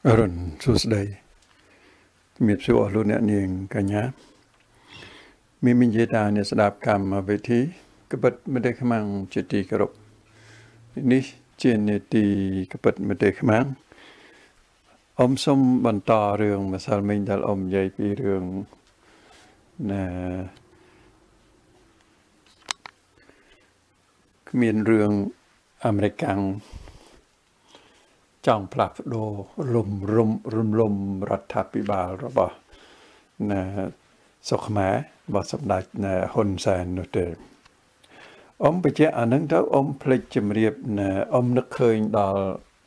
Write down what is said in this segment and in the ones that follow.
รุณสุดใดมีสุอรุณเนี่ยกันยะมีมิญญาเนี่ยสดับกรรมมาวิธีกบฏไม่ได้ขมังจิตติกรบนี่เจนเนตีกบฏไม่ได้ขมังสมบรรทาเรื่องมาสารมิงดัลใหญ่ปีเรื่องนะมีเรื่องอเมริกันจ้องปรับโดลมรัฐบิบาลระบานะสกมาบสมดัชนะฮุนเซนนุเตไปเจออันนั้นแล้วพลิกจำเรียบนะนึกเคยดอล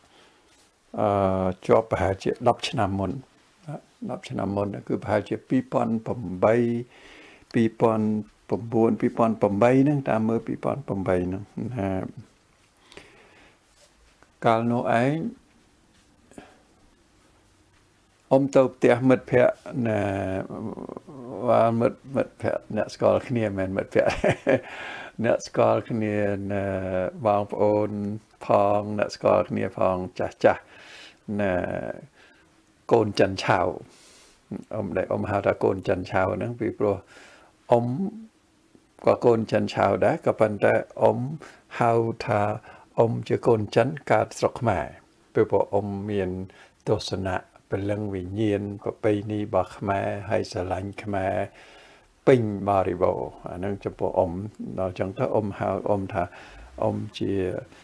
จอบประหารเจรับชนามนรับชนามนคือประหารเจปีปอนปมใบปีปอนปมบูนปีปอนปมใบนั่งตามมือปีปอนปมใบนั่งนะการโน้ไอตัวเตียมัดเพะนะว่ามัดเพะเนื้อสกอลขณีแมนมัดเพะเนื้อสกอลขณีนะวางโอนพองเนื้อสกอลขณีพองจ้านะโกนจันเช้าได้หาตาโกนจันเช้านั่งปีโปรก็โกนจันเช้าได้ก็ปันแต่หาตาจะโกนจันการสกมาปีโปรเมียนตัวสนะเป็นเรื่องวิญญาณประเพณีบักแม่ให้สลันขแม่ปิ้งบาริโบอันนั้นจะพอเราจังถ้าหาถ้าเจีย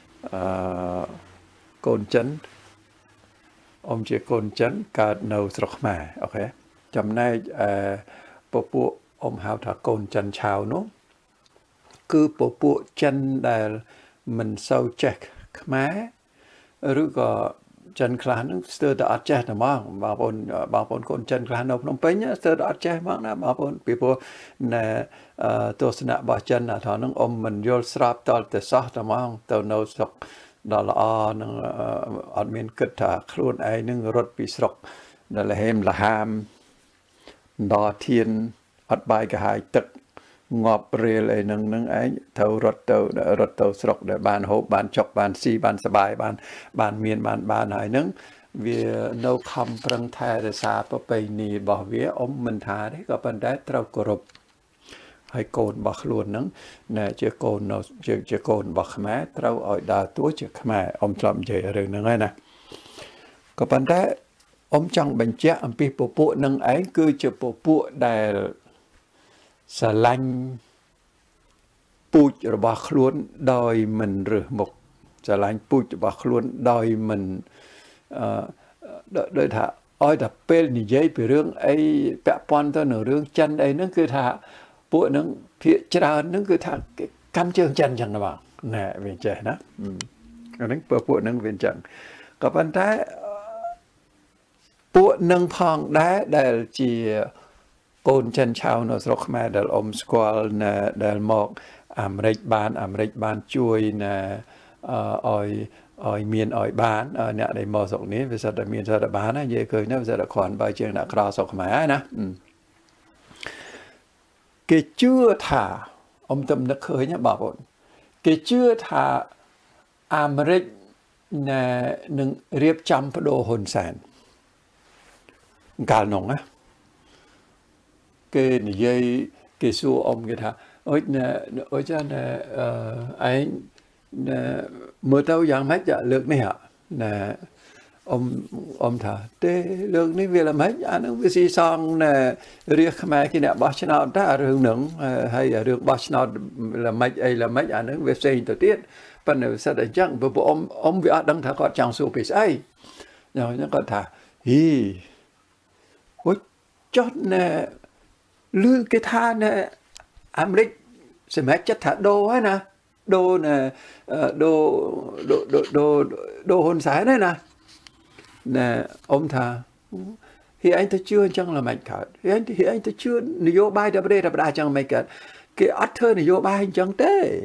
โกนจันเจียโกนจันการเนาสกแม่โอเคจำได้ปปุหาถ้าโกนจันเช้าเนาะคือปปุจันได้มันเศร้าแจกแม่หรือก็จันคลานสเตอร์ดอัดแจนะมั้งบางคนคนจันคลานเอาพนมเปญเนี่ยสเตอร์ดอัดแจมั้งนะบางคนปีโป้ในตัวสนะบาจันนะท่านั้นมันยอลสราบตอลแต่ซะนะมั้งตัวโนสกดอลนึงอัดมีนกิดถ้าครูนไอนึงรถปีสกนั่นแหละเฮมละหามดอเทียนอัดใบกระหายตึกงอบเรียเลยนึงไอ้เท่ารถเท่าสกเดี๋ยวบานโฮบานจกบานซีบานสบายบานเมียนบานหายนึงเวียโนคำปรังไทยสาประเพณีบอกเวียมันทาได้ก็เป็นได้เท่ากรบให้โกนบักล้วนนึงเนี่ยจะโกนจะโกนบักแม่เท่าอ่อยดาตัวจะแม่จำใจเรื่องนึงไงนะก็เป็นได้จังบัญเจอันปีปุนึงไอ้คือจะปุได้สลันปูจระบาคล้วนโดยมันหรือหมกสลันปูจระบาคล้วนโดยมันโดยถ้าอ้อยแต่เป็นนี่ยัยไปเรื่องไอ้แปะปอนตัวหนึ่งเรื่องจันไอ้นั่นคือถ้าปุนึงเพียจรานั่นคือถ้ากันเชิงจันจังนะบ้างแน่เวียนใจนะอันนั้นปุนึงเวียนจังกับปันท้ายปุนึงพองได้จีโกนจันเช้าโนสรกแม่เดลสกอลนะเดลมอกอเมริกบานช่วยนะอ้อยเมียนอ้อยบานเนี่ยในมอสกนี้วิสัตเมียนสัตบานนะเยอะเคยนะวิสัตขอนใบเชียงนักคราสกแม่นะเกชื่อท่าตำนักเคยเนี่ยบอกว่าเกชื่อท่าอเมริกนะหนึ่งเรียบจำพระโดฮุนแสนการนงนะcái này cái số cái thà ôi cha nè anh mưa tao giang mấy giờ lược này hả nè thà thế lược này về là mấy anh ông cái gì xong nè riêng mà cái nè bác nào đã rừng nướng hay là được bác nào là mấy anh ông về xây tổ tiết phần này sẽ đánh chắc bởi bộ ông bị đăng thà có chẳng số bị sai rồi nó còn thà ôi chót nè lương cái tha nè Americ sẽ mấy chất thả đô ấy nè đô nè đô hôn sái đấy nè thà thì anh ta chưa chẳng là mạnh cả thì anh ta chưa vô bài đập đá chẳng mạnh cả cái ắt thơ này vô bài chẳng thế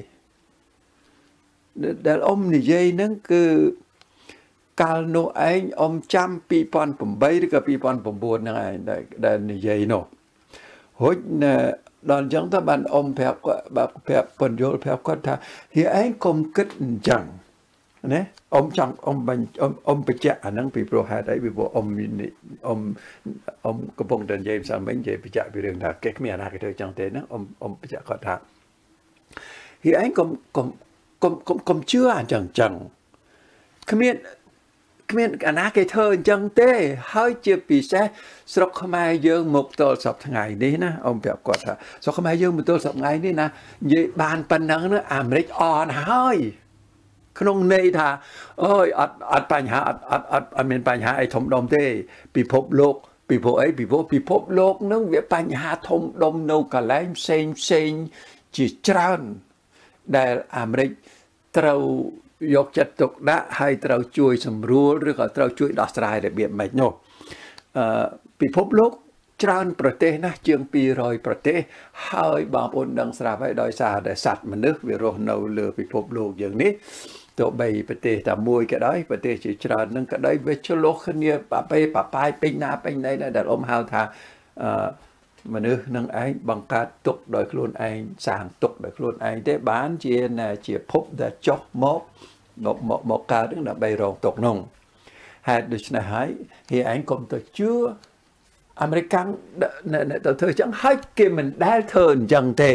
để này dây nó cứ cao nô anh trăm pi pon bầm bay cái pi pon bầm buồn này để này dây nô hồi nè đòn chẳng ta bạn phép quần vô phép quần thà thì anh không kết chẳng ណាអ៊ំបញ្ជាក់អាហ្នឹងពីព្រោះហេតុអីពីព្រោះអ៊ំកំពុងតែនិយាយផ្សាមិញនិយាយបញ្ជាក់ពីរឿងថាគេគ្មានអាណាគេធ្វើចឹងទេណាអ៊ំបញ្ជាក់គាត់ថាហ៊ីឯងកុំជឿអញ្ចឹងគ្មានអាណាគេធ្វើអញ្ចឹងទេហើយជាពិសេសស្រុកខ្មែរយើងមកទល់សប្តាហ៍ថ្ងៃនេះណាអ៊ំប្រាប់គាត់ថាស្រុកខ្មែរយើងមកទល់សប្តាហ៍ថ្ងៃនេះណានិយាយបានប៉ុណ្ណឹងណាអាមេរិកអន់ហើយក្នុងន័យថាអូយអត់បញ្ហាអត់មានបញ្ហាអីធំដុំទេពិភពលោកពីព្រោះអីពីព្រោះពិភពលោកនឹងវាបញ្ហាធំដុំនៅកន្លែងផ្សេងជាច្រើនដែលអាមេរិកត្រូវយកចិត្តទុកដាក់ហើយត្រូវជួយសម្រួលឬក៏ត្រូវជួយដោះស្រាយរបៀបម៉េចនោះពិភពលោកច្រើនប្រទេសណាស់ជាង200ប្រទេសហើយបងប្អូនដឹងស្រាប់ហើយដោយសារតែសត្វមនុស្សវារស់នៅលើពិភពលោកយើងនេះទោះបីប្រទេសតែមួយក៏ដោយប្រទេសជាច្រើននឹងក៏ដោយវាឆ្លោះគ្នាប៉ប៉ាយពេញណាពេញណីដែលអ៊ំហៅថាមនុស្សនឹងឯងបង្កើតទុកដោយខ្លួនឯងសាងទុកដោយខ្លួនឯងទេបានជាភពដែលចុះមកកើតនឹងដើម្បីរងទុកនោះហេតុដូច្នេះហើយគេឯងកុំទៅជឿអាមេរិកទៅធ្វើចឹងហើយគេមិនដែលធ្វើអញ្ចឹងទេ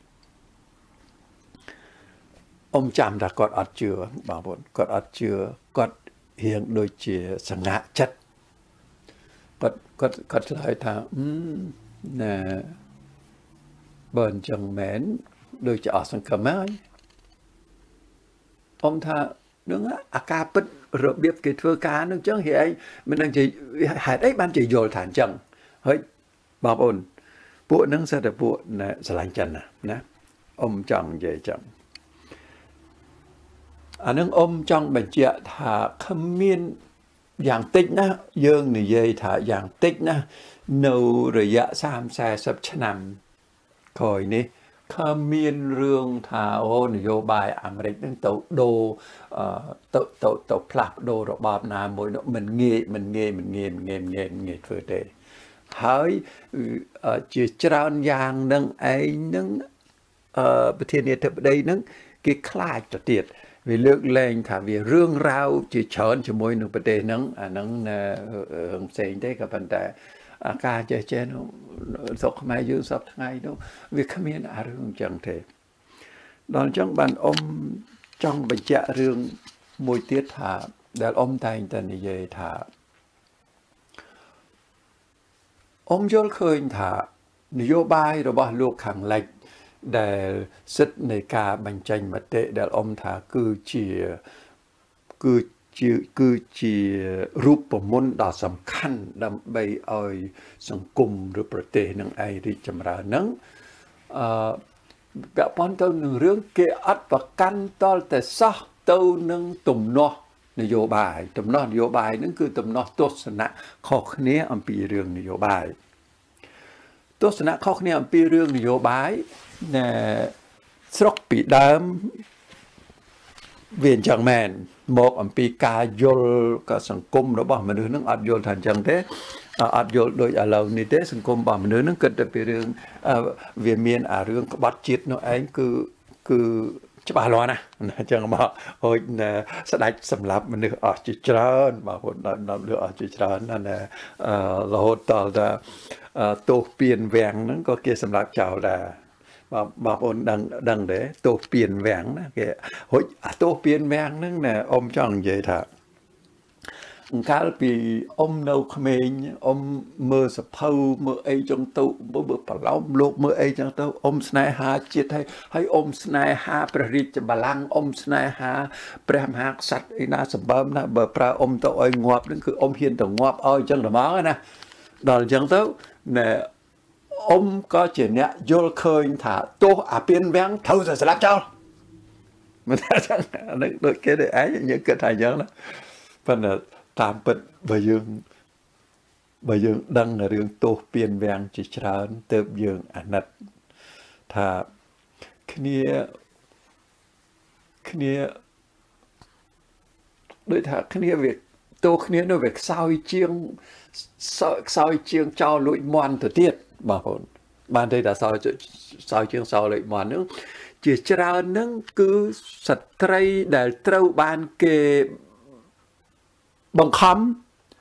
អ៊ំចាំថាគាត់អត់ជឿបងប្អូនគាត់អត់ជឿគាត់រៀងដូចជាសង្ហាចិត្តគាត់ឆ្លើយថាណាបើអញ្ចឹងមែនដូចជាអស់សង្ឃឹមហើយអ៊ំថានឹងអាការពិតរបៀបគេធ្វើការនឹងអញ្ចឹងហេតុអីមិនដឹងជាហេតុអីបានជាយល់ថាអញ្ចឹងហើយបងប្អូនពួកនឹងសិតតែពួកស្រឡាញ់ចិនណាអ៊ំចង់និយាយចឹងអានឹងអ៊ំចង់បញ្ជាក់ថាគ្មានយ៉ាងតិចណាយើងនិយាយថាយ៉ាងតិចណានៅរយៈ30-40ឆ្នាំក្រោយនេះគ្មានរឿងថាអូនយោបាយអាមេរិកនឹងទៅដូរទៅផ្លាស់ប្ដូររបបណាមួយនោះមិនងាយធ្វើទេហើយជាច្រើនយ៉ាងនឹងឯងនឹងប្រធានាធិបតីនឹងគេខ្លាចទៅទៀតវាលើកលែងថាវារឿងរ៉ាវជាច្រើនជាមួយនឹងប្រទេសហ្នឹងអាហ្នឹងរឿងផ្សេងទេក៏ប៉ុន្តែអាការចេះនោះស្រុកខ្មែរយើងសពថ្ងៃនោះវាគ្មានអារឿងអញ្ចឹងទេដល់អញ្ចឹងបានអ៊ំចង់បញ្ជាក់រឿងមួយទៀតថាដែលអ៊ំតែងតែនិយាយថាអ៊ំយល់ឃើញថានយោបាយរបស់លោកខាងលិចដែលសិទ្ធិនៃការបញ្ចេញមតិដែលអ៊ំថាគឺជារូបមន្តដ៏សំខាន់ដើម្បីឲ្យសង្គមឬប្រទេសនឹងឯងរីកចម្រើនហ្នឹងពាក់ព័ន្ធទៅនឹងរឿងគេអត់ប្រកាន់តលតែសោះទៅនឹងទំនាស់នយោបាយហ្នឹងគឺទំនាស់ទស្សនៈខុសគ្នាអំពីរឿងនយោបាយទស្សនៈខុសគ្នាអំពីរឿងនយោបាយស្រុកពីដើមវាអញ្ចឹងមែនមកអំពីការយល់ក៏សង្គមរបស់មនុស្សនឹងអត់យល់ថាអញ្ចឹងទេអត់យល់ដូចឥឡូវនេះទេសង្គមរបស់មនុស្សនឹងគិតតែពីរឿងវាមានអារឿងក្បត់ជាតិនោះឯងគឺច្បាស់លាស់ណាអញ្ចឹងមកហូចស្ដេចសម្លាប់មនុស្សអស់ជាច្រើនបងប្អូនដល់លើអស់ជាច្រើនណារហូតដល់ទោសពៀនវាំងហ្នឹងក៏គេសម្លាប់ចោលដែរបងប្អូនដឹងទេទោសពៀនវាំងណាគេហូចអាទោសពៀនវាំងហ្នឹងណាអ៊ំចង់និយាយថាកាលពីអ៊ំនៅក្មេងអ៊ំមើលសភៅមើលអីចឹងទៅមើលប្រឡោមលោកមើលអីចឹងទៅអ៊ំស្នេហាជាតិហើយអ៊ំស្នេហាព្រះរាជបល្ល័ង្កអ៊ំស្នេហាព្រះមហាក្សត្រអីណាសម្បើមណាបើប្រើអ៊ំទៅឲ្យងាប់ហ្នឹងគឺអ៊ំហ៊ានទៅងាប់ឲ្យចឹងតែមកណាដល់ចឹងទៅណែអ៊ំក៏ជាអ្នកយល់ឃើញថាទោសអាពៀនវាំងត្រូវតែស្លាប់ចោលមិនថាចឹងដូចគេឯងយើងគិតថាចឹងណាប៉ុន្តែតាមពិតបើយើងដឹងរឿងទោសពៀនវាំងជាច្រើនទើបយើងអាណិតថាគ្នាដូចថាគ្នាវាទោសគ្នានោះវាខ្សោយជាងចោលលួចមន់ទៅទៀតបងប្អូន ban đây đã sau chương sau lại mà nữa chỉ trao nâng cứ sạch tray để trâu ban kê bằng khóm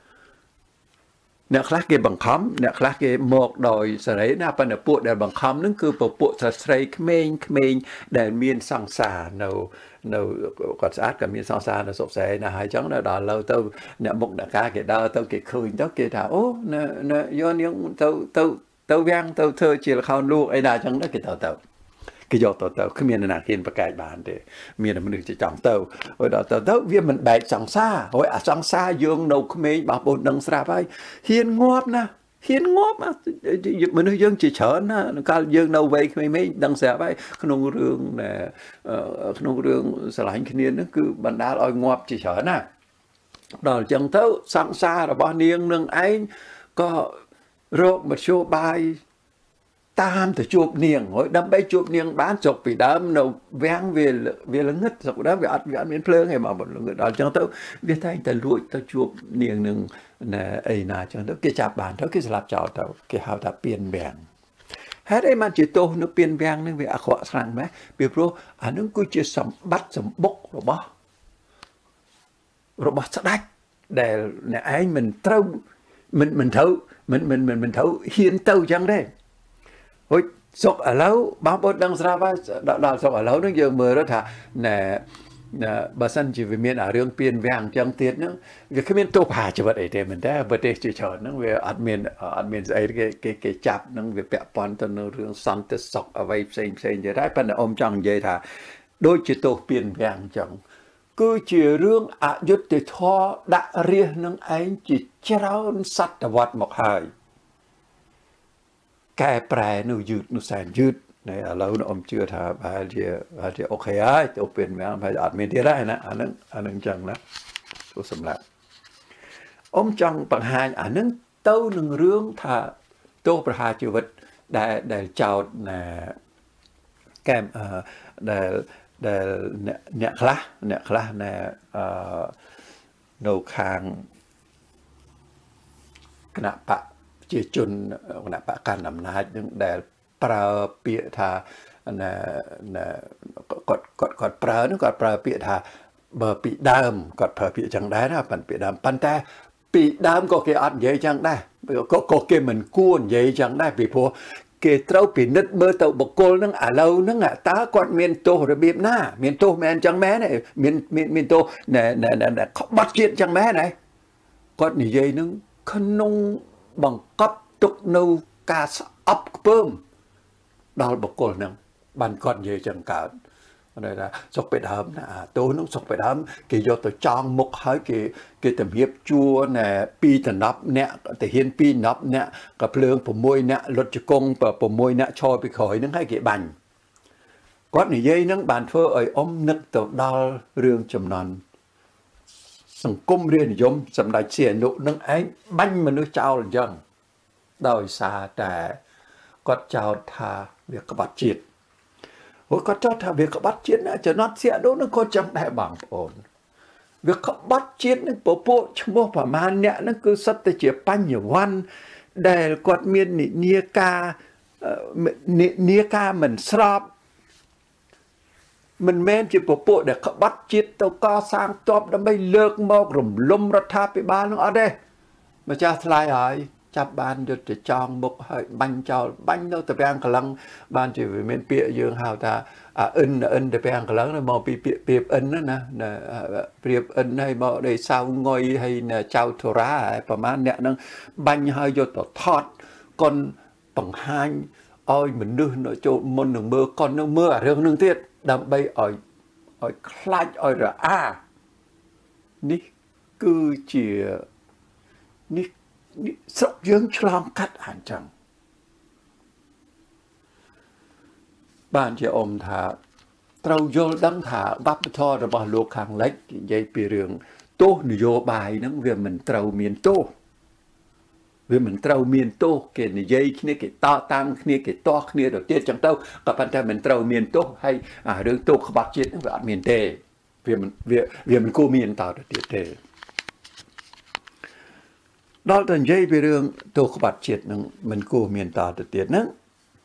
nè khác cái bằng khóm nè khác cái một đồi sấy na pan bộ để bằng khóm nâng cứ bộ sấy khmên để miên sang xà nâu còn sát cả miên sang xà nó sụp sấy là hai chấm là đỏ lâu tao nè một đã cá cái đau tao cái khơi đó cái thảo ô nè do những tao vang tao thơ chỉ là khao lu ấy là chẳng đó cái tao cái do tao cứ miền nào kiên bạc cài bàn để miền nào mình được chỉ chọn tao hồi đó tao vì mình bẻ sang xa hồi sang xa dương nâu khmên bảo bồn đằng xa vai hiền ngóp na hiền ngóp mà mình nói dương chỉ chở na cao dương nâu về khmên đằng xa vai không rương nè không rương sờ lại cái niên nó cứ bản đá oi ngóp chỉ chở na đó chẳng tao sang xa là bao niên nương ấy có rốt một số bài tam từ chụp niềng hồi đâm bay chụp niềng bán chụp vì đám nấu vang về là ngất rồi đó về ăn miếng phơi hay mà một người đó chẳng tao biết thay ta lụi ta chụp niềng nương nè ấy na chẳng tao cái chạp bàn đó cái lạp chảo tao cái hào ta tiền bèn hết ấy mà chỉ tô nó tiền bèn nên về khó khăn mấy vì pro nó cứ chỉ sắm bắt sắm bốc rồi bỏ sát đách để nè anh mình trâu mình thấu hiến tâu chẳng đấy hồi sọc ở lâu bao bột đằng sau vai đào sọc ở lâu nó giờ mưa đó thà nè bà sân chỉ về miền ở riêng tiền vàng chẳng tiền nữa việc cái miền tô hà chỉ vật ấy để mình đã vật để chỉ chờ nó về ăn miền ấy cái chạp nó về bẹp pon tao nó riêng săn tết sọc ở vây xem vậy đấy phần ôm chẳng vậy thà đôi chỉ tô tiền vàng chẳng cứ chỉ riêng dứt thì thoa đã riêng nó ấy chỉ trao sắt vật một hai cái prai nó sàn dứt này ở lâu nó ông chưa thà bà thì ok ấy tôiเป็นmà phải ăn miếngที่ได้นะอันนั้นจังนะตัวสำหรับôngจังปังหายอันนั้นเต้าหนึ่งเรื่องถ้าตัวประหารชีวิตได้เจ้าแก้มได้เนี่ยคลาเนี่ยโนคางคณะปะจีจุนคณะปะการนำนาจึงได้ปราเปียธาเนี่ยกดปรานึกกดปราเปียธาเบอร์ปีดามกดเผอปีจังได้นะปันปีดามปันแต่ปีดามก็เกี่ยอัดเย่จังได้ก็เกี่ยเหมือนกู้นเย่จังได้ปีพวกเกตเราปีนึกเบอร์เต่าบกโกลนั่งเรานั่งตากอดเมียนโตระเบียบหน้าเมียนโตแมนจังแม่เนี่ยเมียนโตเนี่ยเขาบัดเจียนจังแม่ไหนกอดนี่เย่นึงขนมบังคับตุกนูกาสอัพเพิ่มดอลบกโกลนั่งบันกอดเย่จังการđây là sọc bể đám tối nó sọc bể đám cái do tôi trang mục hai cái tầm hiệp chua nè pi tầm nắp nè thể hiện pi nắp nè gặp lương của môi nè luật cho công và của môi nè cho bị khỏi những hai cái bành có này dây những bàn phơ ở ôm nực tàu đo rương chầm nòn sừng cung riêng giống sầm đại xỉa nụ nâng ấy banh mà nó trao là dân đời xa trẻ có trao thà việc các bạn triệt hồi có cho thà việc các bắt chiến cho nó sẽ đố nó có chẳng đại bằng ổn việc các bắt chiến nó bộ trong bộ và man nhẹ nó cứ sắp tới chỉ pan nhiều văn để quạt miên nia ca mình srop mình men chỉ bộ để các bắt chiến tàu co sang top đã bay lược mọc rùm lum ra tháp bị ba nó ở đây mà cha thay hỏi chắp ban cho để chọn một hơi bánh đâu tập ăn cả lăng ban chỉ về miền bịa dương hào ta in để ăn cả lăng mà bịa in đó nè bịa in hay mà để sao ngồi hay là chào thua raประมาณเนี่ยนั่งbánh hơi vô tổ thọt còn bằng hai ôi mình đưa nó cho môn đường mưa còn nó mưa ở đường tiết đâm bay ở khai ở ra ní cứ chỉ ní sọc dương chlam cắt hẳn chẳng bạn chỉ ôm thả trâu vô đăng thả bắp thò rồi bỏ luộc hàng lách dây bì rừng tô vô bài nó về mình trâu miền tô về mình trâu miền tô cái này dây kia cái to tăng kia to kia đầu tiên chẳng đâu các bạn ta mình trâu miền tô hay đường tô các bạn chết nó về miền tây về mình cô miền tàu được tiệt tây đó là dây về đường tô các bạn chết nó mình cô miền tàu được tiệt nó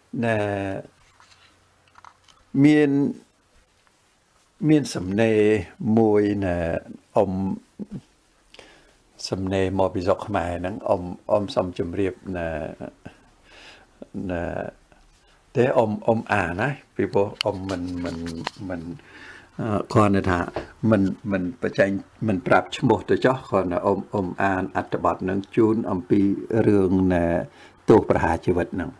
មានសំណេរមួយអ៊ំសំណេរមកពីស្រុកខ្មែរហ្នឹងអ៊ំសូមជម្រាបតែអ៊ំអានណាពីព្រោះអ៊ំមិនគាត់ថាមិនបច្ចេកមិនប្រាប់ឈ្មោះទៅចោះគាត់អ៊ំអានអត្ថបទហ្នឹងជូនអំពីរឿងទោសប្រហារជីវិតហ្នឹង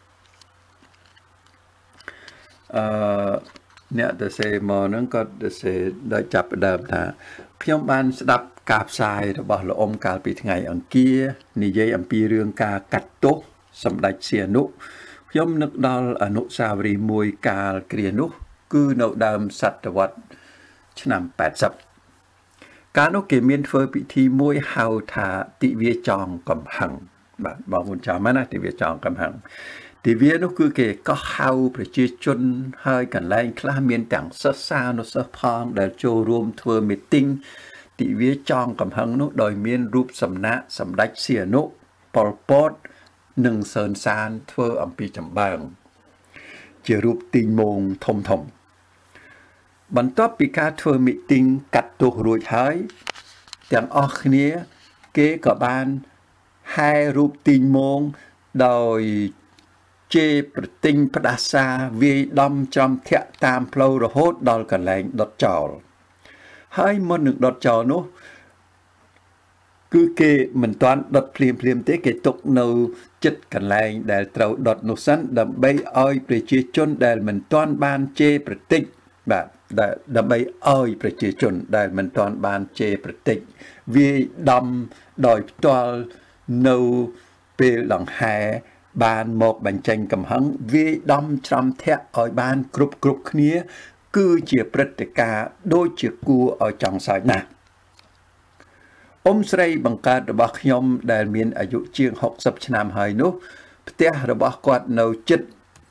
អ្នកដែលសេមកហ្នឹងក៏សេដោយចាប់ផ្ដើមថាខ្ញុំបានស្ដាប់ការផ្សាយរបស់លោកអ៊ំកាលពីថ្ងៃអង្គារនិយាយអំពីរឿងការកាត់ទោសសម្ដេចសៀនុខ្ញុំនឹកដល់អនុស្សាវរីយ៍មួយកាលគ្រានោះគឺនៅដើមសតវត្សឆ្នាំ80កាលនោះគេមានធ្វើពិធីមួយហៅថាទិវាចងកំហឹងបាទបងប្អូនចាំណាទិវាចងកំហឹងទិវានោះគឺគេក៏ហៅប្រជាជនហើយកន្លែងខ្លះមានទាំងសិស្សសានុសិស្សផងដែលចូលរួមធ្វើមីទីងទិវាចងកំហឹងនោះដោយមានរូបសំណាកសម្ដេចសៀនុប៉ុលពតនិងសឿនសានធ្វើអំពីចម្បាំងជារូបទីងមងធំបន្ទាប់ពីការធ្វើមីទីងកាត់ទោសរួចហើយទាំងអស់គ្នាគេក៏បានហែរូបទីងមងដោយជេរប្រទិញផ្ដាសាវាយដំចំធាក់តាមផ្លូវរហូតដល់កន្លែងដុតចោលហើយមុននឹងដុតចោលនោះគឺគេមិនទាន់ដុតភ្លាមទេគេទុកនៅចិត្តកន្លែងដែលត្រូវដុតនោះសិនដើម្បីឲ្យប្រជាជនដែលមិនទាន់បានជេរប្រទិញបាទដើម្បីឲ្យប្រជាជនដែលមិនទាន់បានជេរប្រទិញវាយដំដោយផ្ទាល់នៅពេលដង្ហែបានមកបញ្ចេញកំហឹងវាយដំច្រំធាក់ឲ្យបានគ្រប់គ្នាគឺជាព្រឹត្តិការណ៍ដូចជាគួរឲ្យចង់សើចណាស់អ៊ំស្រីបង្កើតរបស់ខ្ញុំដែលមានអាយុជាង60ឆ្នាំហើយនោះផ្ទះរបស់គាត់នៅចិត្ត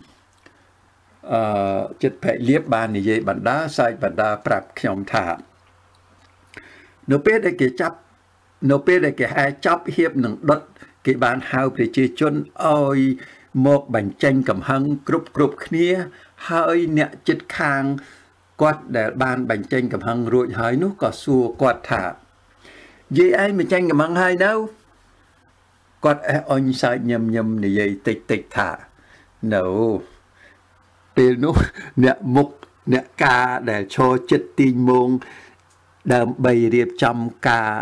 ភលៀបបាននិយាយបណ្ដាសើចបណ្ដាប្រាប់ខ្ញុំថានៅពេលដែលគេហែចាប់ហៀបនឹងដុតគេបានហៅប្រជាជនឲ្យមកបញ្ចេញកំហឹងគ្រប់គ្នាហើយអ្នកចិត្តខាងគាត់ដែលបានបញ្ចេញកំហឹងរួចហើយនោះក៏សួរគាត់ថាយាយឯងបញ្ចេញកំហឹងហើយនៅគាត់អេះអញសើចញឹមនិយាយតិចថានៅពេលនោះអ្នកការដែលឈរចិត្តទីងមងដើម្បីរៀបចំការ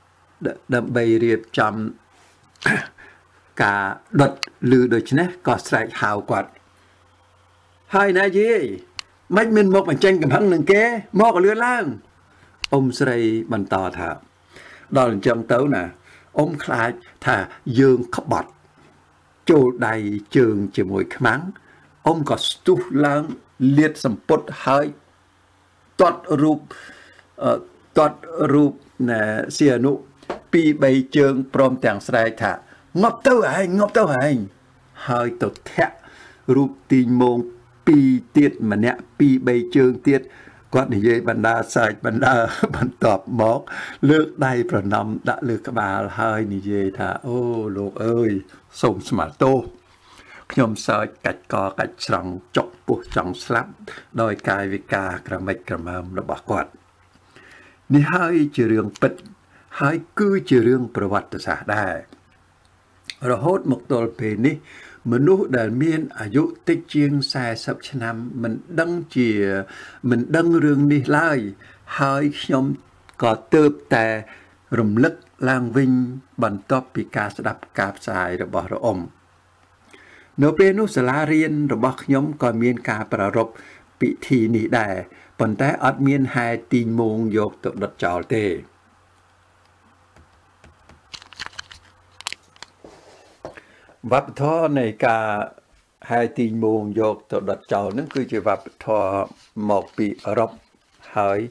ដុតឬដូច្នេះក៏ស្រែកហៅគាត់ហើយណាយាយមិនមានមកបញ្ចេញកំហឹងនឹងគេមកលឿនឡើងអ៊ំស្រីបន្តថាដល់អញ្ចឹងទៅណាអ៊ំខ្លាចថាយើងក្បត់ចូលដៃជើងជាមួយខ្មាំងអ៊ំក៏ស្ទុះឡើងលាតសម្ពុតហើយទាត់រូបសៀនុ2-3ជើងព្រមទាំងស្រែកថាងប់ទៅឯងហើយទៅធាក់រូបទីងមង2ទៀតម្នាក់2-3ជើងទៀតគាត់និយាយបណ្ដាសើចបណ្ដាបន្ទាប់មកលើកដៃប្រណម្យដាក់លើក្បាលហើយនិយាយថាអូលោកអើយសូមស្មាទោសខ្ញុំសើចកាច់កកាច់ស្រង់ចុកពោះចង់ស្លាប់ដោយកាយវិការក្រមិចក្រមើមរបស់គាត់នេះហើយជារឿងពិតហើយគឺជារឿងប្រវត្តិសាស្ត្រដែររហូតមកទល់ពេលនេះមនុស្សដែលមានអាយុតិចជាង40ឆ្នាំមិនដឹងរឿងនេះឡើយហើយខ្ញុំក៏ទើបតែរំលឹកឡើងវិញបន្ទាប់ពីការស្ដាប់ការផ្សាយរបស់រអ៊ំនៅពេលនោះសាលារៀនរបស់ខ្ញុំក៏មានការប្រារព្ធពិធីនេះដែរប៉ុន្តែអត់មានហែទីងមងយកទៅដុតចោលទេវប្បធម៌នៃការហែទីងមងយកទៅដុតចោលហ្នឹងគឺជាវប្បធម៌មកពីអឺរ៉ុបហើយ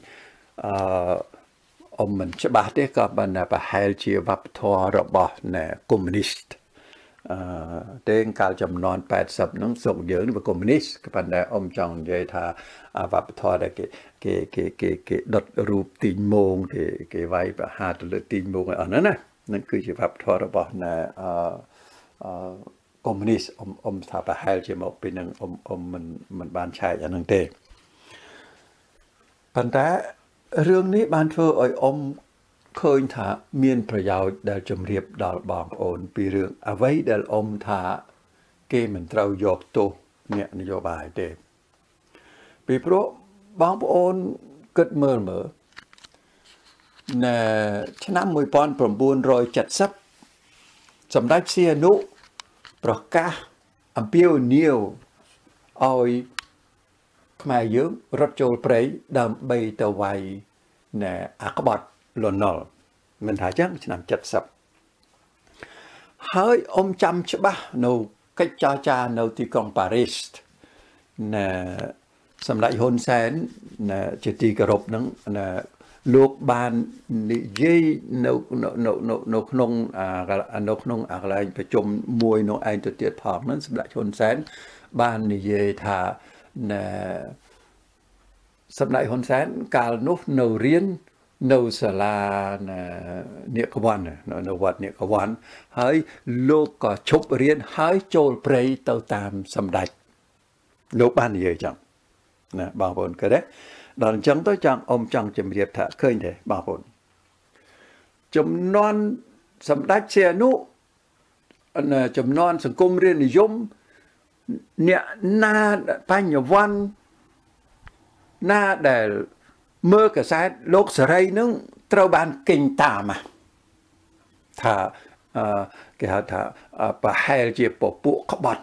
អ៊ំមិនច្បាស់ទេក៏បានប្រហែលជាវប្បធម៌របស់កុម្មុយនីសតែកាលចំនួន80ហ្នឹងស្រុកយើងនេះវាកុម្មុយនីសក៏ប៉ុន្តែអ៊ំចង់និយាយថាវប្បធម៌ដែលគេដុតរូបទីងមងគេវាយប្រហារទៅលើទីងមងអស់ហ្នឹងណានឹងគឺជាវប្បធម៌របស់ communistថាប្រហែលជាមកពីនឹងមិនបានឆែកអានឹងទេប៉ុន្តែរឿងនេះបានធ្វើឲ្យឃើញថាមានប្រយោជន៍ដែលជំរាបដល់បងប្អូនពីរឿងអ្វីដែលថាគេមិនត្រូវយកទោសអ្នកនយោបាយទេពីព្រោះបងប្អូនគិតមើលនៅឆ្នាំ1970សម្ដេចសៀនុប្រកាសអំពាវនាវឲ្យខ្មែរយើងរត់ចូលព្រៃដើម្បីទៅវាយអាក្បត់លន់នល់មិនថាចឹងឆ្នាំ70ហើយចាំច្បាស់នៅកិច្ចចរចានៅទីក្រុងប៉ារីសសម្ដេចហ៊ុនសែនជាទីគោរពនឹងលោកបាននិយាយនៅក្នុងកន្លែងប្រជុំមួយនោះឯងទៅទៀតផងហ្នឹងសម្ដេចហ៊ុនសែនបាននិយាយថាសម្ដេចហ៊ុនសែនកាលនោះនៅរៀននៅសាលានេកវ័ននៅវត្តនេកវ័នហើយលោកក៏ឈប់រៀនហើយចូលព្រៃទៅតាមសម្ដេចលោកបាននិយាយចឹងណាបងប្អូនឃើញទេដល់អញ្ចឹងទៅចង់ចង់ជម្រាបថាឃើញទេបងប្អូនចំនួនសម្ដេចសៀនុចំនួនសង្គមរាស្ត្រនិយមអ្នកណាបញ្ញវន្តណាដែលមើលកាសែតលោកសេរីនឹងត្រូវបានកិញតាមថាគេហៅថាប្រហែលជាពពួកក្បត់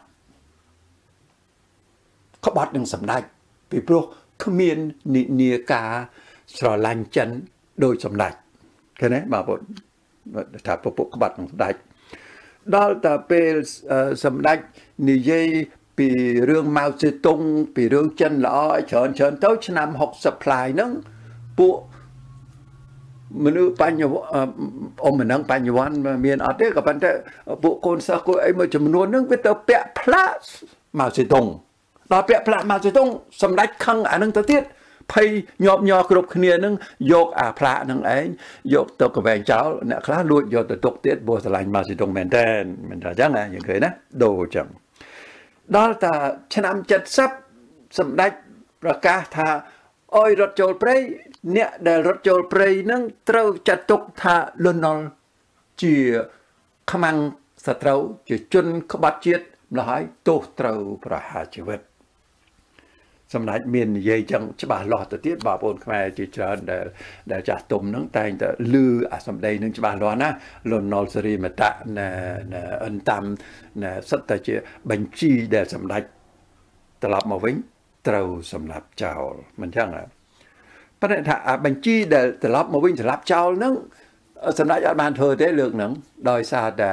នឹងសម្ដេចពីព្រោះគ្មាននិនាការស្រឡាញ់ចិនដោយសម្ដេចឃើញទេបងប្អូនថាពពួកក្បត់នឹងសម្ដេចដល់តែពេលសម្ដេចនិយាយពីរឿងម៉ៅសេតុងពីរឿងចិនល្អច្រើនទៅឆ្នាំ60ផ្លាយហ្នឹងពួកមនុស្សបញ្ញវន្តបញ្ញវន្តមានអត់ទេក៏ប៉ុន្តែពួកកូនសិស្សអីមួយចំនួនហ្នឹងវាទៅពាក់ផ្លាកម៉ៅសេតុងដល់ពាក់ផ្លាកម៉ៅសេតុងសម្ដេចខឹងអានឹងទៅទៀតភ័យញាប់ញ័រគ្រប់គ្នានឹងយកអាផ្លាកនឹងឯងយកទៅកវែងចោលអ្នកខ្លះលួចយកទៅទុកទៀតព្រោះស្រឡាញ់ម៉ៅសេតុងមែនតើមិនថាអញ្ចឹងណាយើងឃើញណាដូរអញ្ចឹងដល់តែឆ្នាំ70សម្ដេចប្រកាសថាអោយរត់ចូលព្រៃអ្នកដែលរត់ចូលព្រៃនឹងត្រូវចាត់ទុកថាលន់នល់ជាខ្មាំងសត្រូវជាជនក្បត់ជាតិម្ល៉េះហើយទោសត្រូវប្រហារជីវិតសម្ដេចមាននិយាយចឹងច្បាស់លាស់ទៅទៀតបងប្អូនខ្មែរជាច្រើនដែលចាស់ទុំហ្នឹងតែងតែលឺអាសម្ដីនឹងច្បាស់លាស់ណាលន់នល់សេរីមតៈអិនតាមសិតតែជាបញ្ជីដែលសម្ដេចត្រឡប់មកវិញត្រូវសម្លាប់ចោលមិនចឹងប៉ុន្តែថាបញ្ជីដែលត្រឡប់មកវិញសម្លាប់ចោលហ្នឹងសម្ដេចអត់បានធ្វើទេលើកហ្នឹងដោយសារតែ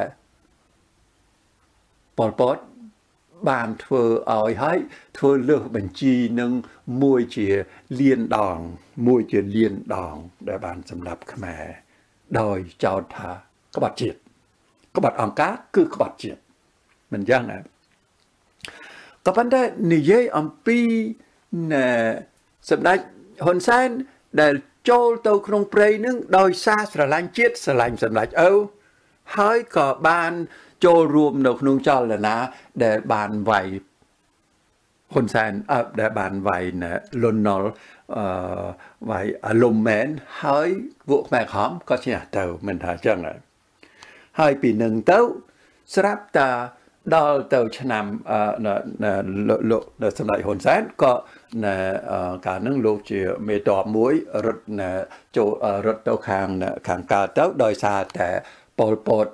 ប៉ុលពតបានធ្វើឲ្យហើយធ្វើលើសបញ្ជីនឹងមួយជាលានដងដែលបានសម្លាប់ខ្មែរដោយចោទថាក្បត់ជាតិក្បត់អង្គការគឺក្បត់ជាតិមិនចឹងណាក៏ប៉ុន្តែនិយាយអំពីសម្ដេចហ៊ុនសែនដែលចូលទៅក្នុងព្រៃនឹងដោយសារស្រឡាញ់ជាតិស្រឡាញ់សម្ដេចឪហើយក៏បានចូលរួមនៅក្នុងចលនាដែលបានវាយហ៊ុនសែនដែលបានវាយលន់នល់វាយអាលុំមែនហើយពួកខ្មែរក្រហមក៏ឈ្នះទៅមិនថាអញ្ចឹងហើយពីនឹងទៅស្រាប់តែដល់ទៅឆ្នាំលោកសម្ដេចហ៊ុនសែនក៏កាលហ្នឹងលោកជាមេតបមួយរត់ចូលរត់ទៅខាងកើតទៅដោយសារតែប៉ុលពត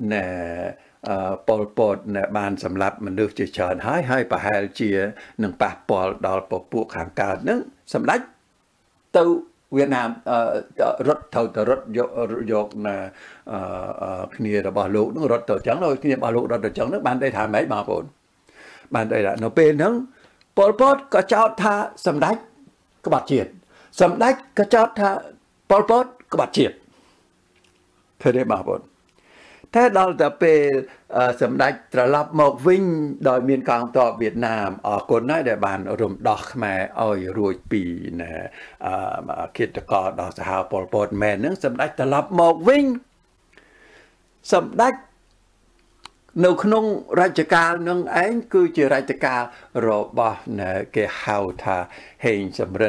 បានសម្លាប់មនុស្សជាច្រើនហើយប្រហែលជានឹងប៉ះពាល់ដល់ពពួកខាងកើតហ្នឹងសម្ដេចទៅវៀតណាមរត់យកគ្នារបស់លោកនឹងរត់ទៅអញ្ចឹងគ្នារបស់លោករត់ទៅអញ្ចឹងហ្នឹងបានន័យថាម៉េចបងប្អូនបានន័យថានៅពេលហ្នឹងប៉ុលពតក៏ចោទថាសម្ដេចក្បត់ជាតិសម្ដេចក៏ចោទថាប៉ុលពតក្បត់ជាតិឃើញទេបងប្អូនតែដល់តែពេលសម្ដេចត្រឡប់មកវិញដោយមានកងទ័ពវៀតណាមអរគុណណាស់ដែលបានរំដោះខ្មែរឲ្យរួចពីឃាតករដ៏សាហាវប៉ុលពតមែនហ្នឹងសម្ដេចត្រឡប់មកវិញសម្ដេចនៅក្នុងរជ្ជកាលនឹងឯងគឺជារជ្ជកាលរបស់គេហៅថាហេងសំរិន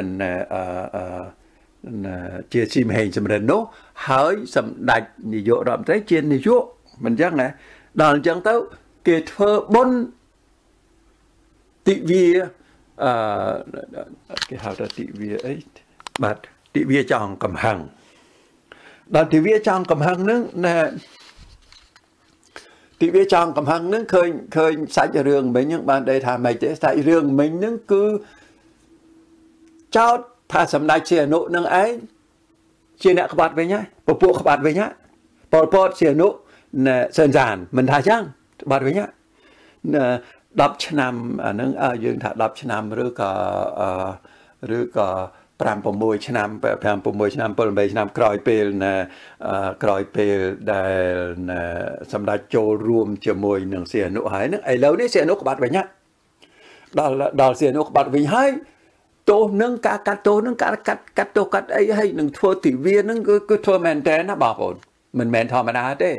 ជាស៊ីមហេងសំរិននោះហើយសម្ដេចនាយករដ្ឋមន្ត្រីជានាយកមិនអញ្ចឹងណាដល់អញ្ចឹងទៅគេធ្វើបុណ្យទិវាគេហៅថាទិវាអីបាទទិវាចောင်းកំហឹងដល់ទិវាចောင်းកំហឹងហ្នឹងណាទិវាចောင်းកំហឹងហ្នឹងឃើញសាច់រឿងមិញហ្នឹងបានដេកថាម៉េចទេសាច់រឿងមិញហ្នឹងគឺចោតថាសម្ដេចសីហនុនឹងឯងជាអ្នកក្បត់វិញហើយពពួកក្បត់វិញហើយប៉ុលពតសីហនុសែនសានមិនថាចឹងក្បត់វិញហើយ10ឆ្នាំអាហ្នឹងយើងថា10ឆ្នាំឬក៏5 6ឆ្នាំ5 6ឆ្នាំ7 8ឆ្នាំក្រោយពេលដែលសម្ដេចចូលរួមជាមួយនឹងសីហនុហើយហ្នឹងឥឡូវនេះសីហនុក្បត់វិញហើយដល់សីហនុក្បត់វិញហើយទោសនឹងការកាត់ទោសនឹងការកាត់ទោសកាត់អីហើយនឹងធ្វើទិវានឹងគឺធ្វើមែនតើណាបងប្អូនមិនមែនធម្មតាទេ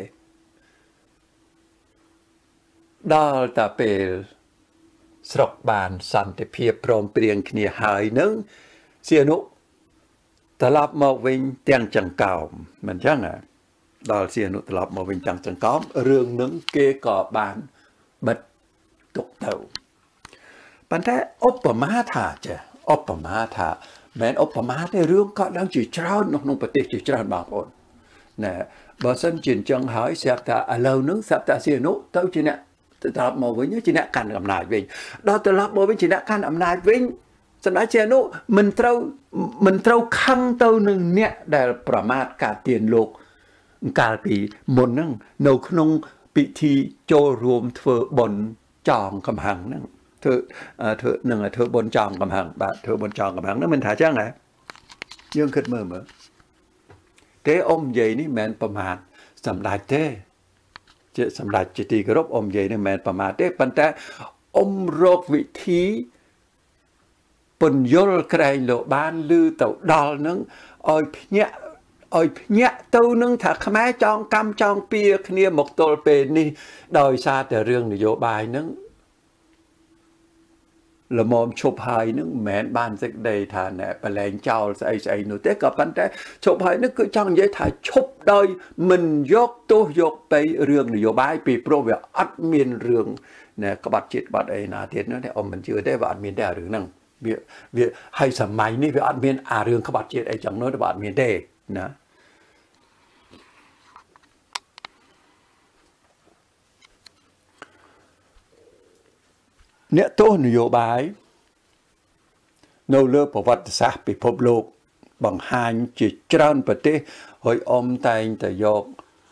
ដល់តែពេលស្រុកបានសន្តិភាពព្រមព្រៀងគ្នាហើយនឹងសីហនុត្រឡប់មកវិញទាំងចង្កោមមិនចឹងដល់សីហនុត្រឡប់មកវិញទាំងចង្កោមរឿងនឹងគេក៏បានបិទទុកទៅប៉ុន្តែឧបមាថាចេះឧបមាថាមិនឧបមាទេរឿងក៏ដឹងជាច្រើនក្នុងប្រទេសជាច្រើនបងប្អូនណាបើសិនជាអញ្ចឹងហើយស្រាប់តែឥឡូវហ្នឹងស្រាប់តែសីហនុទៅជាអ្នកត្រឡប់មកវិញជាអ្នកកាន់អំណាចវិញដល់ត្រឡប់មកវិញជាអ្នកកាន់អំណាចវិញសម្ដេចសីហនុមិនត្រូវខឹងទៅនឹងអ្នកដែលប្រមាថការទានលោកកាលពីមុនហ្នឹងនៅក្នុងពិធីចូលរួមធ្វើបុណ្យចងកំហឹងហ្នឹងធ្វើបុណ្យចងកំហឹងបាទធ្វើបុណ្យចងកំហឹងហ្នឹងមិនថាចឹងហ៎យើងគិតមើលទេអ៊ំនិយាយនេះមិនប្រមាថសម្ដេចទេជាសម្ដេចជាទីគោរពអ៊ំនិយាយនេះមិនប្រមាថទេប៉ុន្តែអ៊ំរកវិធីពន្យល់ក្រែងលោកបានឮទៅដល់នឹងឲ្យភ្ញាក់ទៅនឹងថាខ្មែរចងកម្មចងពៀគ្នាមកទល់ពេលនេះដោយសារតែរឿងនយោបាយនឹងល្មមឈប់ហើយនឹងមិនមែនបានសេចក្តីថាណែបលែងចោលស្អីនោះទេក៏ប៉ុន្តែឈប់ហើយនឹងគឺចង់និយាយថាឈប់ដោយមិនយកទោសយកទៅរឿងនយោបាយពីព្រោះវាអត់មានរឿងណែក្បត់ជាតិក្បត់អីណាទៀតនោះទេអ៊ំមិនជឿទេវាអត់មានទេរឿងហ្នឹងវាហើយសម័យនេះវាអត់មានរឿងក្បត់ជាតិអីចឹងនោះវាអត់មានទេណាអ្នកទោសនយោបាយនៅលើប្រវត្តិសាស្ត្រពិភពលោកបង្ហាញជាច្រើនប្រទេសហើយអ៊ំតែងតែយក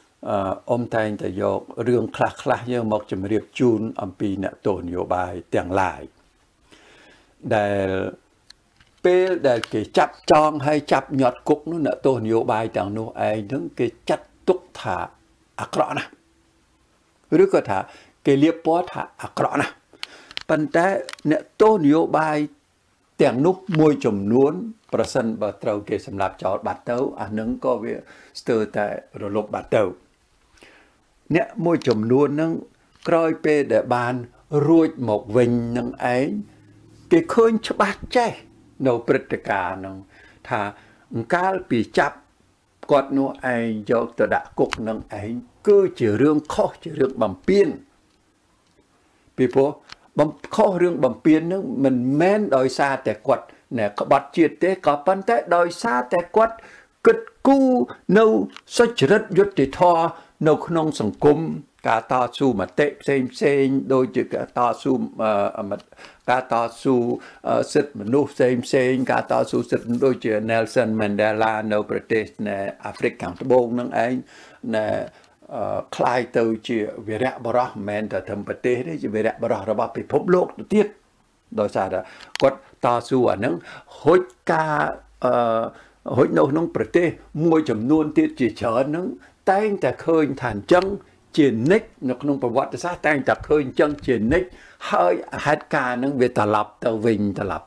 រឿងខ្លះយើងមកជម្រាបជូនអំពីអ្នកទោសនយោបាយទាំងឡាយដែលពេលដែលគេចាប់ចងហើយចាប់ញាត់គុកនោះអ្នកទោសនយោបាយទាំងនោះឯងហ្នឹងគេចាត់ទុកថាអាក្រក់ណាស់ឬក៏ថាគេលៀបពណ៌ថាអាក្រក់ណាស់ប៉ុន្តែអ្នកទោសនយោបាយទាំងនោះមួយចំនួនប្រសិនបើត្រូវគេសម្លាប់ចោលបាត់ទៅអានឹងក៏វាស្ទើរតែរលត់បាត់ទៅអ្នកមួយចំនួននឹងក្រោយពេលដែលបានរួចមកវិញនឹងឯងគេឃើញច្បាស់ចេះនៅព្រឹត្តិការណ៍នឹងថាកាលពីចាប់គាត់នោះឯងយកទៅដាក់គុកនឹងឯងគឺជារឿងខុសជារឿងបំពានពីព្រោះខុសរឿងបំពាននឹងមិនមែនដោយសារតែគាត់ណែក្បត់ជាតិទេក៏ប៉ុន្តែដោយសារតែគាត់គិតគូរនៅសុចរិតយុត្តិធម៌នៅក្នុងសង្គមការតស៊ូមតិផ្សេងដូចជាការតស៊ូសិទ្ធិមនុស្សផ្សេងការតស៊ូសិទ្ធិដូចជា Nelson Mandela នៅប្រទេសអាហ្វ្រិកខាងត្បូងនឹងឯងណែคล้ายទៅជាវីរៈបរោះមិនមែនតែត្រឹមប្រទេសទេជាវីរៈបរោះរបស់ពិភពលោកទៅទៀតដោយសារតែគាត់តស៊ូអានឹងហុចការហុចនៅក្នុងប្រទេសមួយចំនួនទៀតជាច្រើននឹងតែងតែឃើញថាអញ្ចឹងជានិច្ចនៅក្នុងប្រវត្តិសាស្ត្រតែងតែឃើញអញ្ចឹងជានិច្ចហើយហេតុការណ៍នឹងវាត្រឡប់ទៅវិញ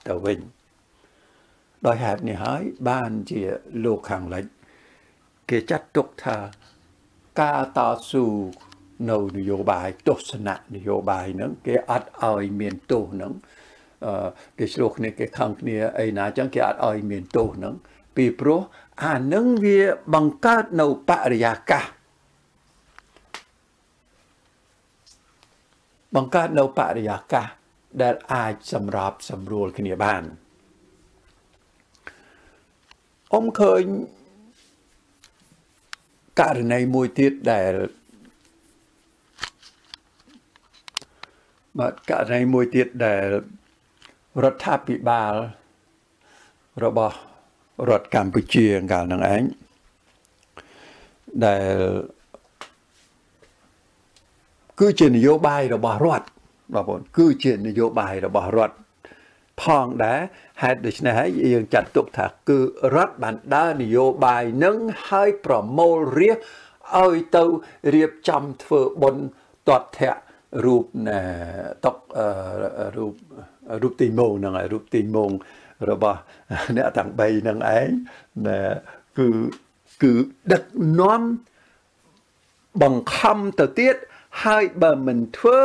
ដោយហេតុនេះហើយបានជាលោកខាងលិចគេចាត់ទុកថាការតស៊ូនៅនយោបាយទស្សនៈនយោបាយហ្នឹងគេអត់ឲ្យមានទោសហ្នឹងគេឆ្លោះគ្នាគេខឹងគ្នាអីណាចឹងគេអត់ឲ្យមានទោសហ្នឹងពីព្រោះអាហ្នឹងវាបង្កើតនៅបរិយាកាសបង្កើតនៅបរិយាកាសដែលអាចសម្របសម្រួលគ្នាបានឃើញករណីមួយទៀតដែលករណីមួយទៀតដែលរដ្ឋាភិបាលរបស់រដ្ឋកម្ពុជាកាលហ្នឹងឯងដែលគឺជានយោបាយរបស់រដ្ឋបងប្អូនគឺជានយោបាយរបស់រដ្ឋផងដែរហេតុដូច្នេះហើយយើងចាត់ទុកថាគឺរដ្ឋបានដើរនយោបាយនឹងឲ្យប្រមូលរាស្ត្រឲ្យទៅរៀបចំធ្វើបុណ្យទាត់ធាក់រូបតុករូបទីមងហ្នឹងរូបទីមងរបស់អ្នកទាំង3ហ្នឹងឯងគឺដឹកនាំបង្ខំទៅទៀតហើយបើមិនធ្វើ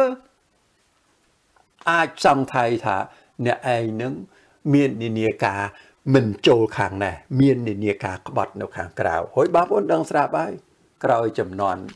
អាចសង្ខ័យថាអ្នកឯងនឹងមាននិន្នាការមិនចូលខាងណាមាននិន្នាការក្បត់នៅខាងក្រៅហើយបងប្អូនដឹងស្រាប់ហើយក្រោយចំនួន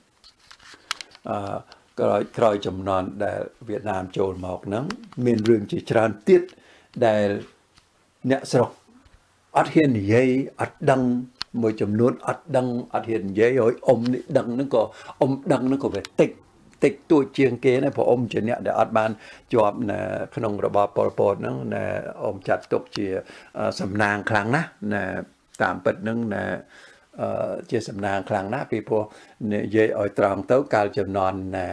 ក្រោយចំនួនដែលវៀតណាមចូលមកហ្នឹងមានរឿងជាច្រើនទៀតដែលអ្នកស្រុកអត់ហ៊ាននិយាយអត់ដឹងមួយចំនួនអត់ដឹងអត់ហ៊ាននិយាយហើយនេះដឹងហ្នឹងក៏ដឹងហ្នឹងក៏វាតិចតួចជាងគេណាព្រោះជាអ្នកដែលអត់បានជាប់នៅក្នុងរបបប៉ុលពតហ្នឹងចាត់ទុកជាសំណាងខ្លាំងណាស់តាមពិតហ្នឹងជាសំណាងខ្លាំងណាស់ពីព្រោះនិយាយឲ្យត្រង់ទៅកាលចំនួន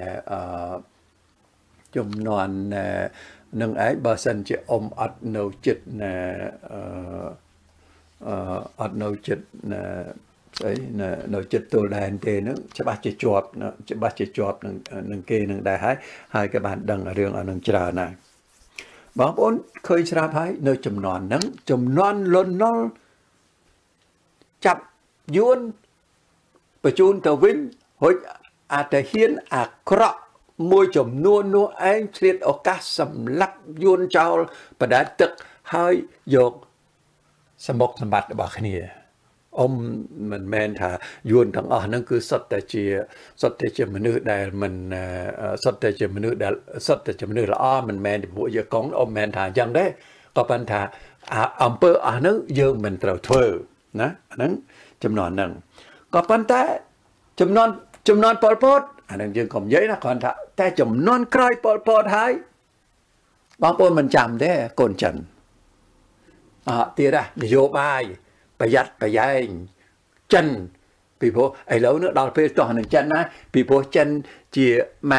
នឹងឯងបើសិនជាអត់នៅចិត្តអត់នៅចិត្តស្អីនៅចិត្តទល់ដែនទេហ្នឹងច្បាស់ជាជាប់នឹងគេនឹងដែរហើយក៏បានដឹងរឿងអានឹងច្រើនណាស់បងប្អូនឃើញស្រាប់ហើយនៅចំនួនហ្នឹងចំនួនលន់នល់ចាប់យួនបញ្ជូនទៅវិញរួចអាតាហ៊ានអាក្រក់មួយចំនួននោះឯងឆ្លៀតឱកាសសម្លាប់យួនចោលបដាទឹកហើយយកសម្បុកសម្បត្តិរបស់គ្នាមិនមែនថាយួនទាំងអស់ហ្នឹងគឺសុទ្ធតែជាមនុស្សដែលមិនសុទ្ធតែជាមនុស្សល្អមិនមែនពីពួកយកកងមិនមែនថាអញ្ចឹងទេក៏ប៉ុន្តែអំពើអស់ហ្នឹងយើងមិនត្រូវធ្វើណាអាហ្នឹងចំនួនហ្នឹងក៏ប៉ុន្តែចំនួនប៉ុលពតអាហ្នឹងយើងកុំនិយាយណាគ្រាន់ថាតែចំនួនក្រោយប៉ុលពតហើយបងប្អូនមិនចាំទេកូនចិនទៀតនយោបាយប្រយ័ត្នប្រយែងចិនពីព្រោះឥឡូវនេះដល់ពេលតោះនឹងចិនណាពីព្រោះចិនជាម៉ែ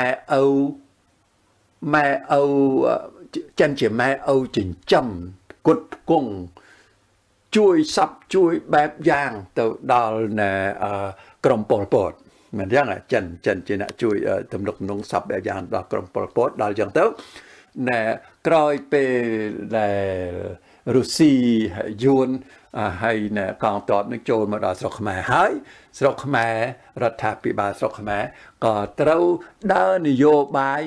ឪចិនជាម៉ែឪចិញ្ចឹមគុតគង់ជួយសັບជួយបែបយ៉ាងទៅដល់ក្រុមប៉ុលពតមិនយ៉ាងចិនជាអ្នកជួយទំនុកទំនងសັບបែបយ៉ាងដល់ក្រុមប៉ុលពតដល់យ៉ាងទៅក្រោយពេលដែលរុស្ស៊ីយួនហើយកងទ័ពនឹងចូលមកដល់ស្រុកខ្មែរហើយស្រុកខ្មែររដ្ឋាភិបាលស្រុកខ្មែរក៏ត្រូវដើរនយោបាយ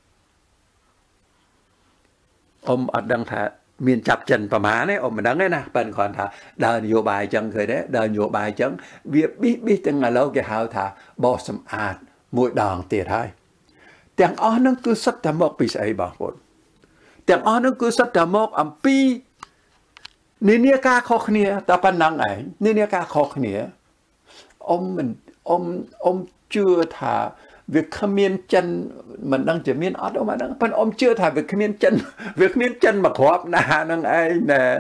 អត់ដឹងថាមានចាប់ចិនប្រមាណទេមិនដឹងទេណាប៉ិនគ្រាន់ថាដើរនយោបាយអញ្ចឹងឃើញទេដើរនយោបាយអញ្ចឹងវាប៊ីទាំងឥឡូវគេហៅថាបោសសម្អាតមួយដងទៀតហើយទាំងអស់ហ្នឹងគឺសុទ្ធតែមកពីស្អីបងប្អូនទាំងអស់ហ្នឹងគឺសុទ្ធតែមកអំពីនិន្នាការខុសគ្នាតែប៉ុណ្ណឹងឯងនិន្នាការខុសគ្នាជឿថាវាគ្មានចិនមិនដឹងជាមានអត់មិនដឹងប៉ុន្តែជឿថាវាគ្មានចិនមកគ្រាប់ណាហ្នឹងឯង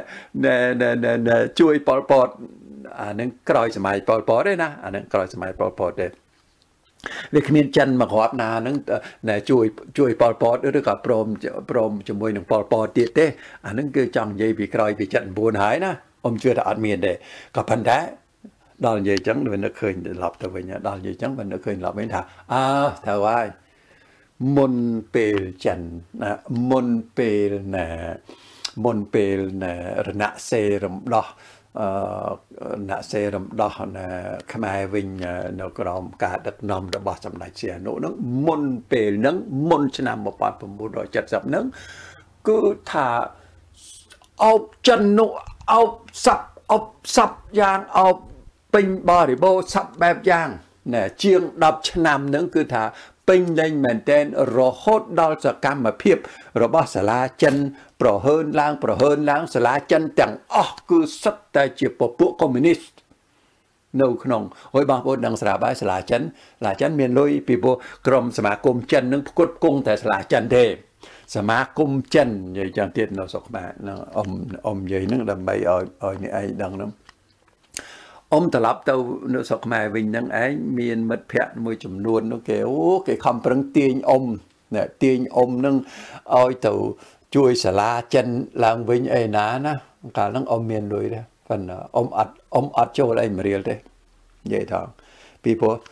ជួយប៉ុលពតអាហ្នឹងក្រោយសម័យប៉ុលពតទេណាអាហ្នឹងក្រោយសម័យប៉ុលពតទេវាគ្មានចិនមកគ្រាប់ណាហ្នឹងជួយប៉ុលពតឬក៏ព្រមជាមួយនឹងប៉ុលពតទៀតទេអាហ្នឹងគឺចង់និយាយពីក្រោយពី79ហើយណាជឿថាអត់មានទេក៏ប៉ុន្តែដល់និយាយចឹងវានឹកឃើញត្រឡប់ទៅវិញដល់និយាយចឹងវានឹកឃើញត្រឡប់វិញថាត្រូវហើយមុនពេលចិនមុនពេលរណសេររំដោះអ្នកសេរំដោះខ្មែរវិញនៅក្រោមការដឹកនាំរបស់សម្ដេចសៀនុនឹងមុនពេលហ្នឹងមុនឆ្នាំ1970ហ្នឹងគឺថាអោបចិននោះអោបសាប់យ៉ាងអោបពេញបរិបូរណ៍សាប់បែបយ៉ាងណែជាង10ឆ្នាំហ្នឹងគឺថាពេញលេញមែនទែនរហូតដល់សកម្មភាពរបស់សាលាចិនប្រហើនឡើងសាលាចិនទាំងអស់គឺសុទ្ធតែជាពពួកកុម្មុយនីសនៅក្នុងហើយបងប្អូនដឹងស្រាប់ហើយសាលាចិនមានលុយពីព្រោះក្រុមសមាគមចិននឹងផ្គត់ផ្គង់តែសាលាចិនទេសមាគមចិននិយាយយ៉ាងទៀតនៅស្រុកខ្មែរអ៊ំនិយាយហ្នឹងដើម្បីឲ្យអ្នកឯងដឹងហ្នឹងអ៊ំត្រឡប់ទៅនៅស្រុកខ្មែរវិញហ្នឹងឯងមានមិត្តភ័ក្តិមួយចំនួននោះគេខំប្រឹងទាញអ៊ំហ្នឹងឲ្យទៅជួយសាលាចិនឡើងវិញអីណាកាលហ្នឹងអ៊ំមានលុយដែរប៉ុន្តែអ៊ំអត់ចូលអីមួយរៀលទេនិយាយថងពីព្រោះ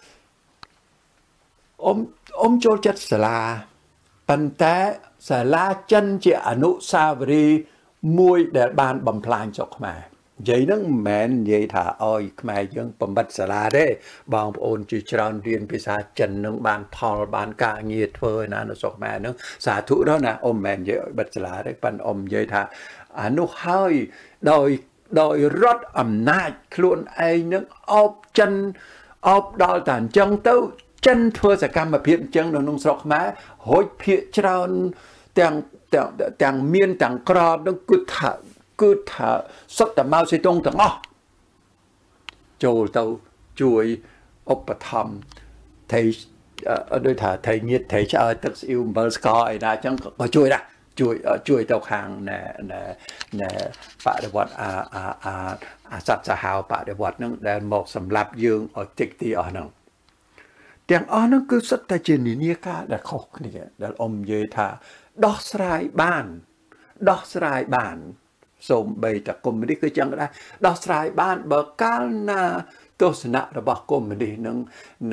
អ៊ំចូលចិត្តសាលាប៉ុន្តែសាលាចិនជាអនុស្សាវរីយ៍មួយដែលបានបំផ្លាញស្រុកខ្មែរនិយាយហ្នឹងមិនមែននិយាយថាឲ្យខ្មែរយើងបំបត្តិសាលាទេបងប្អូនជាច្រើនរៀនភាសាចិននឹងបានផលបានការងារធ្វើណានៅស្រុកខ្មែរហ្នឹងសាធុដល់ណាអ៊ំមិនមែននិយាយឲ្យបិទសាលាទេប៉ុន្តែអ៊ំនិយាយថាអានោះហើយដោយរដ្ឋអំណាចខ្លួនឯងនឹងអោបចិនអោបដល់តែអញ្ចឹងទៅចិនធ្វើសកម្មភាពអញ្ចឹងនៅក្នុងស្រុកខ្មែររួចភាគច្រើនទាំងមានទាំងក្រនឹងគឺថាសុទ្ធតែមកសេតុងទាំងអស់ចូលទៅជួយឧបត្ថម្ភថៃដូចថាថៃងៀតថៃឆ្អើទឹកស្អ៊ីវអំបិលស្ករអីណាអញ្ចឹងក៏ជួយដែរជួយទៅខាងណែបដិវត្តអាសត្វសាហាវបដិវត្តនឹងដែលមកសម្លាប់យើងឲ្យតិចទីអស់ហ្នឹងទាំងអស់ហ្នឹងគឺសុទ្ធតែជានិន្នាការដែលខុសគ្នាដែលអ៊ំនិយាយថាដោះស្រាយបានសូម្បីតែកុម្មុយនីសគឺចឹងដែរដោះស្រាយបានបើកាលណាទស្សនៈរបស់កុម្មុយនីសនឹង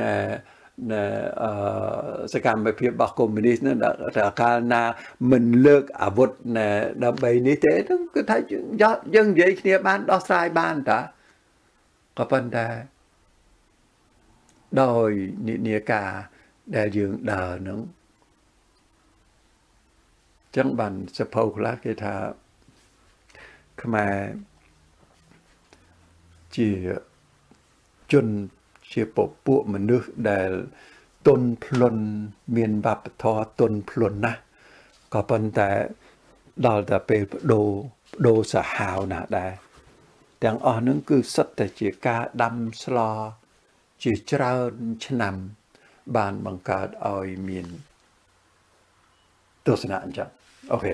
សកម្មភាពរបស់កុម្មុយនីសនឹងកាលណាមិនលើកអាវុធដើម្បីនេះទេគឺថាយើងនិយាយគ្នាបានដោះស្រាយបានតាក៏ប៉ុន្តែដោយនិន្នាការដែលយើងដើរនឹងចឹងបានសភៅខ្លះគេថាខ្មែរជាជនជាពពួកមនុស្សដែលទន់ភ្លន់មានវប្បធម៌ទន់ភ្លន់ណាស់ក៏ប៉ុន្តែដល់តែពេលបដូរសាហាវណាស់ដែរទាំងអស់ហ្នឹងគឺសិតតែជាការដាំស្លជាច្រើនឆ្នាំបានបង្កើតឲ្យមានទស្សនៈអញ្ចឹងអូខេ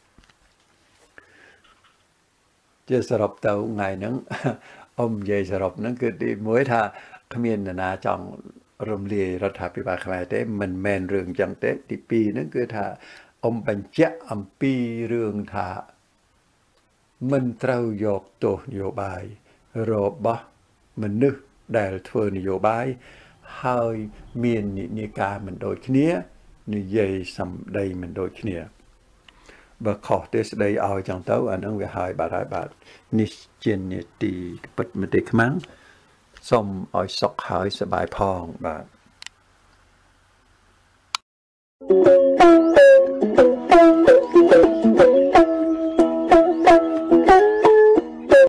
ជាសរុបទៅថ្ងៃហ្នឹងអ៊ំនិយាយសរុបហ្នឹងគឺទីមួយថាគ្មាននរណាចង់រំលាយរដ្ឋាភិបាលខ្មែរទេមិនមែនរឿងអញ្ចឹងទេទីពីរហ្នឹងគឺថាអ៊ំបញ្ជាក់អំពីរឿងថាមិនត្រូវយកទោសនយោបាយរបស់មនុស្សដែលធ្វើនយោបាយហើយមាននិន្នាការមិនដូចគ្នានិយាយសម្ដីមិនដូចគ្នាបើខុសទេស្ដីឲ្យចឹងទៅអានឹងវាហើយបាទនេះជានីតិពិតមិនទេខ្មាំងសូមឲ្យសុខហើយសប្បាយផងបាទ